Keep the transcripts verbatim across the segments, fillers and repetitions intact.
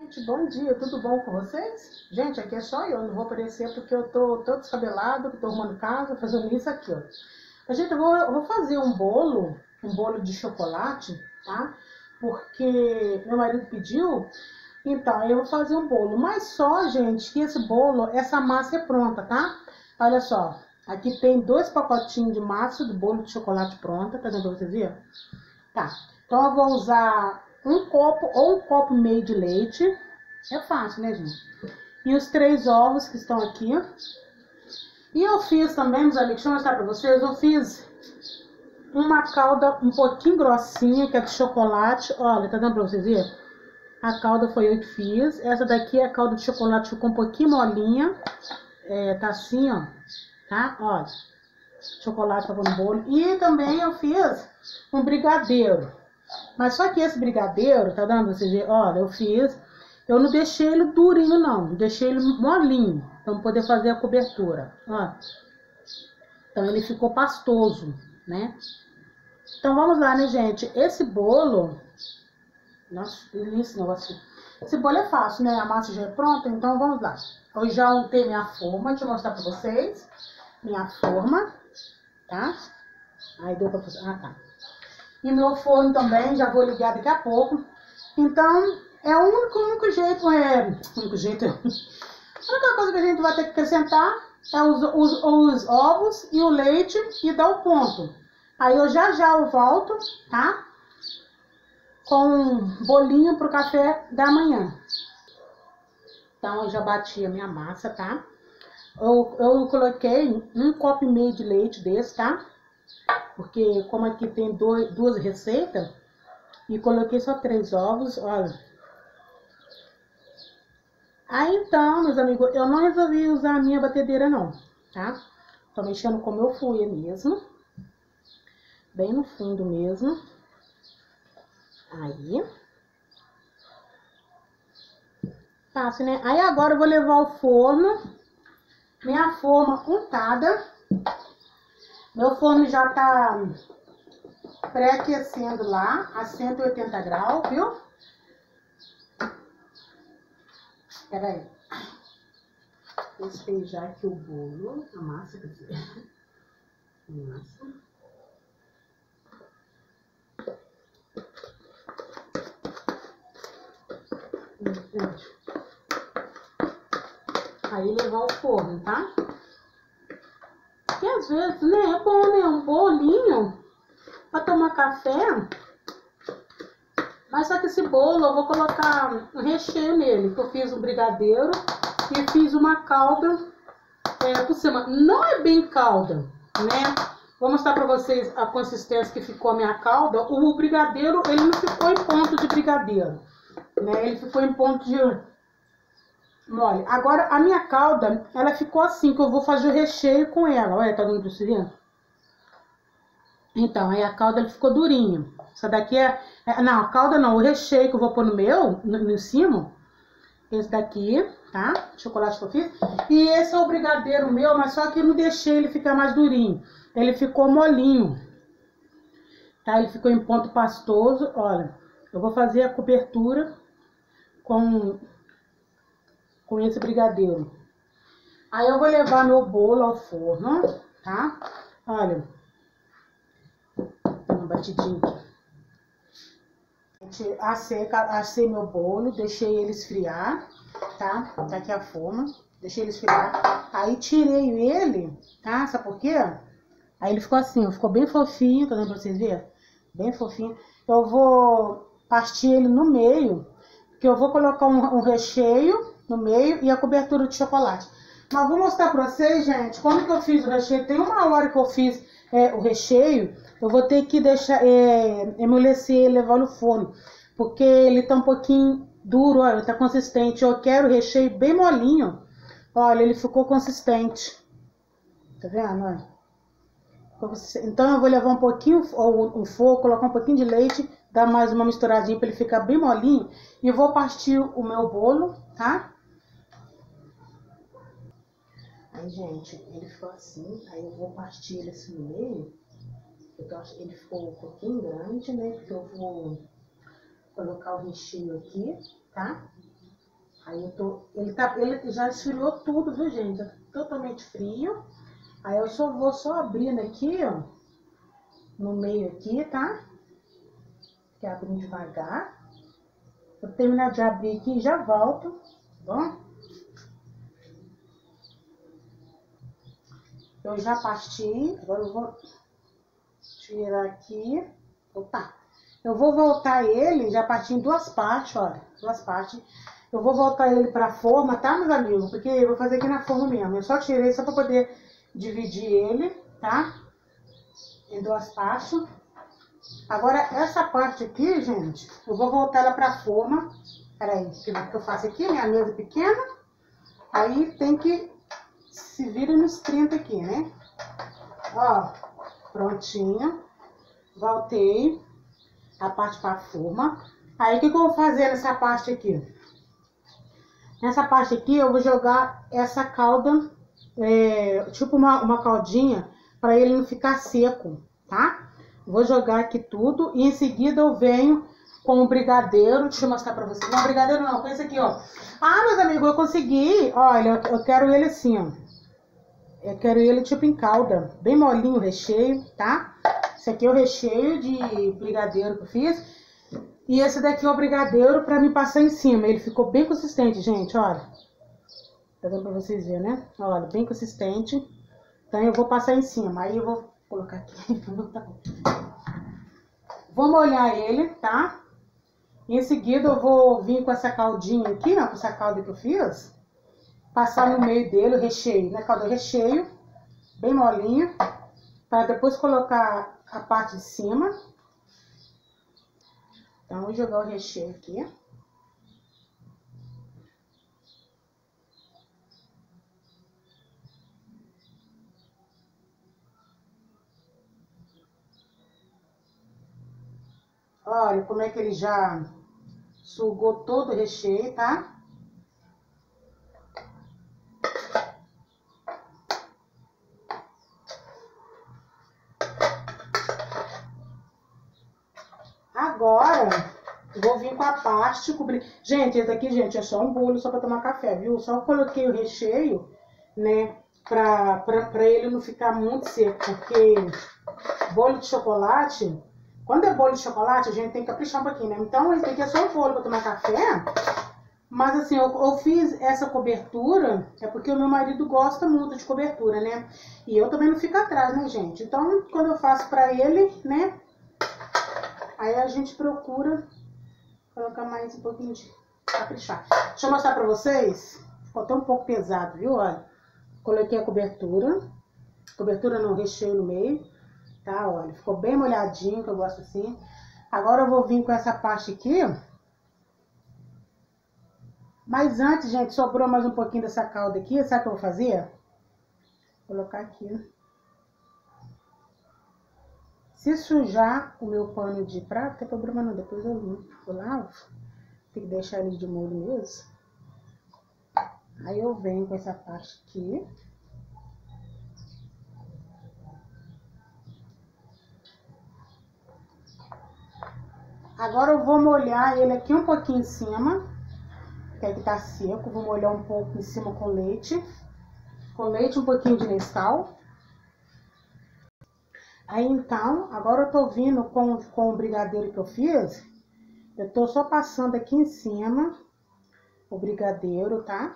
Gente, bom dia, tudo bom com vocês? Gente, aqui é só eu, não vou aparecer porque eu tô todo descabelado, tô arrumando casa, fazendo isso aqui, ó. Gente, eu vou, eu vou fazer um bolo, um bolo de chocolate, tá? Porque meu marido pediu, então eu vou fazer um bolo. Mas só, gente, que esse bolo, essa massa é pronta, tá? Olha só, aqui tem dois pacotinhos de massa do bolo de chocolate pronta, tá dando pra vocês verem? Tá, então eu vou usar um copo ou um copo e meio de leite. É fácil, né, gente? E os três ovos que estão aqui. E eu fiz também, meus amigos, deixa eu mostrar pra vocês. Eu fiz uma calda um pouquinho grossinha, que é de chocolate. Olha, tá dando pra vocês verem? A calda foi eu que fiz. Essa daqui é a calda de chocolate, ficou um pouquinho molinha. É, tá assim, ó. Tá? Olha. Chocolate pra pôr no bolo. E também eu fiz um brigadeiro. Mas só que esse brigadeiro, tá dando pra vocês verem? Olha, eu fiz... Eu não deixei ele durinho, não. Deixei ele molinho, pra poder fazer a cobertura. Ó. Então, ele ficou pastoso, né? Então, vamos lá, né, gente? Esse bolo... Nossa, esse negócio... Esse bolo é fácil, né? A massa já é pronta, então vamos lá. Eu já untei minha forma, deixa eu mostrar pra vocês. Minha forma, tá? Aí deu pra fazer... Ah, tá. E meu forno também, já vou ligar daqui a pouco. Então, é o único, único jeito, é... O único jeito é... A única coisa que a gente vai ter que acrescentar é os, os, os ovos e o leite e dar o ponto. Aí eu já já eu volto, tá? Com um bolinho pro café da manhã. Então, eu já bati a minha massa, tá? Eu, eu coloquei um copo e meio de leite desse, tá? Porque como aqui tem dois, duas receitas, e coloquei só três ovos, olha. Aí então, meus amigos, eu não resolvi usar a minha batedeira não, tá? Tô mexendo como eu fui mesmo. Bem no fundo mesmo. Aí. Fácil, né? Aí agora eu vou levar ao forno. Minha forma untada. Meu forno já tá pré-aquecendo lá, a cento e oitenta graus, viu? Espera aí. Despejar aqui o bolo, a massa, quer dizer, a massa. Aí levar ao forno, tá? Porque às vezes, né, é bom, né, um bolinho pra tomar café. Mas só que esse bolo eu vou colocar um recheio nele, que eu fiz um brigadeiro e fiz uma calda é, por cima. Não é bem calda, né? Vou mostrar pra vocês a consistência que ficou a minha calda. O brigadeiro, ele não ficou em ponto de brigadeiro, né? Ele ficou em ponto de mole. Agora, a minha calda, ela ficou assim, que eu vou fazer o recheio com ela. Olha, tá dando pra você ver? Então, aí a calda ela ficou durinha. Essa daqui é, é... Não, a calda não, o recheio que eu vou pôr no meu, no, no cima. Esse daqui, tá? Chocolate que eu fiz. E esse é o brigadeiro meu, mas só que eu não deixei ele ficar mais durinho. Ele ficou molinho. Tá? Ele ficou em ponto pastoso. Olha, eu vou fazer a cobertura com, com esse brigadeiro. Aí eu vou levar meu bolo ao forno, tá? Olha, uma batidinha aqui. Assei, assei meu bolo, deixei ele esfriar, tá? Tá aqui a forma, deixei ele esfriar. Aí tirei ele, tá? Sabe por quê? Aí ele ficou assim, ó, ficou bem fofinho, tá dando pra vocês verem? Bem fofinho. Eu vou partir ele no meio, porque eu vou colocar um, um recheio no meio e a cobertura de chocolate. Mas vou mostrar pra vocês, gente, como que eu fiz o recheio. Tem uma hora que eu fiz é, o recheio, eu vou ter que deixar é, amolecer e levar no forno, porque ele tá um pouquinho duro, olha, tá consistente. Eu quero o recheio bem molinho. Olha, ele ficou consistente. Tá vendo, olha? Então eu vou levar um pouquinho o fogo, colocar um pouquinho de leite, dar mais uma misturadinha para ele ficar bem molinho. E vou partir o meu bolo, tá? Aí, gente, ele ficou assim. Aí eu vou partir ele assim no meio. Então ele ficou um pouquinho grande, né? Porque eu vou colocar o recheio aqui, tá? Aí eu tô, ele, tá, ele já esfriou tudo, viu, gente? Tá totalmente frio. Aí eu só vou só abrindo aqui, ó, no meio aqui, tá? Que abrindo devagar. Vou terminar de abrir aqui e já volto, tá bom? Eu já parti, agora eu vou tirar aqui. Opa! Eu vou voltar ele, já parti em duas partes, olha, duas partes. Eu vou voltar ele pra forma, tá, meus amigos? Porque eu vou fazer aqui na forma mesmo. Eu só tirei só pra poder dividir ele, tá? Em duas partes. Agora, essa parte aqui, gente, eu vou voltar ela pra forma. Peraí, que eu faço aqui, minha mesa pequena. Aí tem que se vira nos trinta aqui, né? Ó, prontinho. Voltei a parte pra forma. Aí, o que, que eu vou fazer nessa parte aqui? Nessa parte aqui, eu vou jogar essa calda, é, tipo uma, uma caldinha, para ele não ficar seco, tá? Vou jogar aqui tudo e em seguida eu venho com o brigadeiro. Deixa eu mostrar pra vocês. Não, brigadeiro não, com esse aqui, ó. Ah, meus amigos, eu consegui. Olha, eu quero ele assim, ó. Eu quero ele tipo em calda, bem molinho o recheio, tá? Esse aqui é o recheio de brigadeiro que eu fiz. E esse daqui é o brigadeiro pra me passar em cima. Ele ficou bem consistente, gente, olha. Tá dando pra vocês verem, né? Olha, bem consistente. Então eu vou passar em cima. Aí eu vou colocar aqui. Vou molhar ele, tá? E em seguida eu vou vir com essa caldinha aqui, ó. Com essa calda que eu fiz. Passar no meio dele o recheio, né? Calda recheio. Bem molinho. Pra depois colocar a parte de cima. Então, vou jogar o recheio aqui. Olha como é que ele já sugou todo o recheio, tá? Agora, vou vir com a parte cobrir. Gente, esse daqui, gente, é só um bolo só pra tomar café, viu? Só coloquei o recheio, né, pra, pra, pra ele não ficar muito seco, porque bolo de chocolate, quando é bolo de chocolate, a gente tem que caprichar um pouquinho, né? Então, esse daqui é só um bolo pra tomar café. Mas assim, eu, eu fiz essa cobertura, é porque o meu marido gosta muito de cobertura, né? E eu também não fico atrás, né, gente? Então, quando eu faço pra ele, né, aí a gente procura colocar mais um pouquinho de caprichar. Deixa eu mostrar pra vocês. Ficou até um pouco pesado, viu? Olha, coloquei a cobertura. Cobertura não, recheio no meio. Tá, olha, ficou bem molhadinho, que eu gosto assim. Agora eu vou vir com essa parte aqui. Mas antes, gente, sobrou mais um pouquinho dessa calda aqui. Sabe o que eu vou fazer? Vou colocar aqui. Se sujar o meu pano de prato, não tem problema não, depois eu limpo, eu lavo. Tem que deixar ele de molho mesmo. Aí eu venho com essa parte aqui. Agora eu vou molhar ele aqui um pouquinho em cima, que é que tá seco. Vou molhar um pouco em cima com leite. Com leite, um pouquinho de Nescau. Aí então, agora eu tô vindo com, com o brigadeiro que eu fiz. Eu tô só passando aqui em cima o brigadeiro, tá?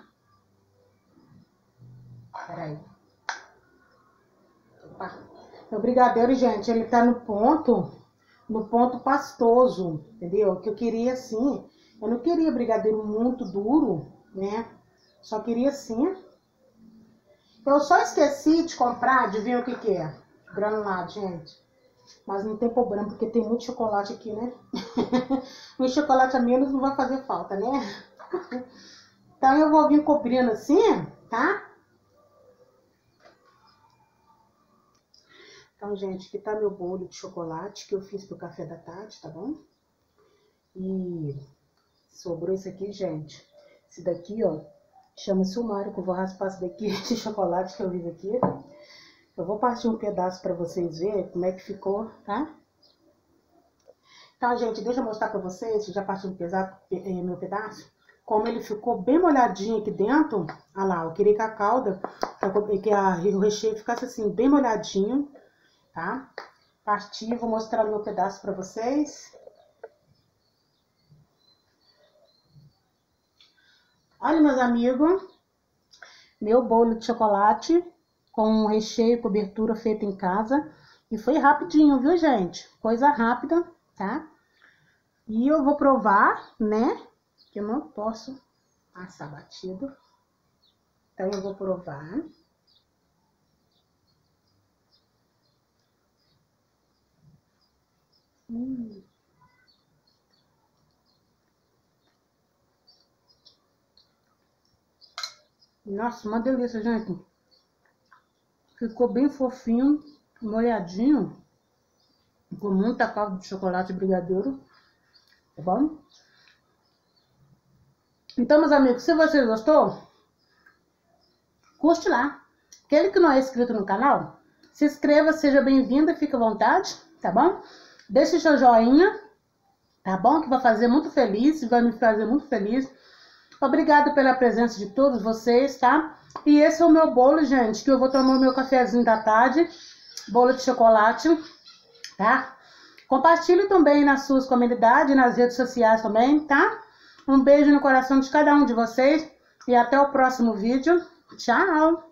Peraí. Opa. Meu brigadeiro, gente, ele tá no ponto, no ponto pastoso, entendeu? Que eu queria assim, eu não queria brigadeiro muito duro, né? Só queria assim. Eu só esqueci de comprar, adivinha o que que é? Granulado, gente. Mas não tem problema, porque tem muito chocolate aqui, né? Um chocolate a menos não vai fazer falta, né? Então eu vou vir cobrindo assim, tá? Então, gente, aqui tá meu bolo de chocolate que eu fiz pro café da tarde, tá bom? E sobrou isso aqui, gente. Esse daqui, ó, chama sumário, que eu vou raspar isso daqui de chocolate que eu fiz aqui. Eu vou partir um pedaço pra vocês verem como é que ficou, tá? Então, gente, deixa eu mostrar pra vocês, já parti um pedaço, meu pedaço. como ele ficou bem molhadinho aqui dentro, olha lá, eu queria que a calda, que a, o recheio ficasse assim, bem molhadinho, tá? Parti, vou mostrar o meu pedaço pra vocês. Olha, meus amigos, meu bolo de chocolate com recheio e cobertura feito em casa. E foi rapidinho, viu, gente? Coisa rápida, tá? E eu vou provar, né? Que eu não posso assar batido. Então, eu vou provar. Hum. Nossa, uma delícia, gente. Ficou bem fofinho, molhadinho. Com muita calda de chocolate brigadeiro. Tá bom? Então, meus amigos, se você gostou, curte lá. Aquele que não é inscrito no canal, se inscreva, seja bem-vindo e fique à vontade, tá bom? Deixe seu joinha, tá bom? Que vai fazer muito feliz, vai me fazer muito feliz. Obrigada pela presença de todos vocês, tá? E esse é o meu bolo, gente, que eu vou tomar o meu cafezinho da tarde, bolo de chocolate, tá? Compartilhe também nas suas comunidades, nas redes sociais também, tá? Um beijo no coração de cada um de vocês e até o próximo vídeo. Tchau!